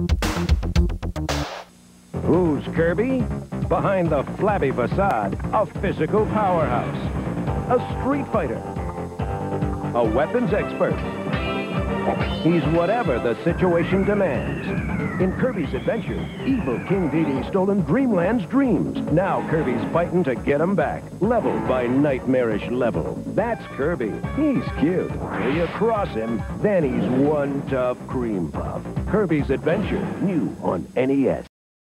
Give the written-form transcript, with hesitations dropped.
Who's Kirby? Behind the flabby facade, a physical powerhouse, a street fighter, a weapons expert. He's whatever the situation demands. In Kirby's Adventure, evil King Dedede's stolen Dreamland's dreams. Now Kirby's fighting to get them back, level by nightmarish level. That's Kirby. He's cute. Till you cross him, then he's one tough cream puff. Kirby's Adventure, new on NES.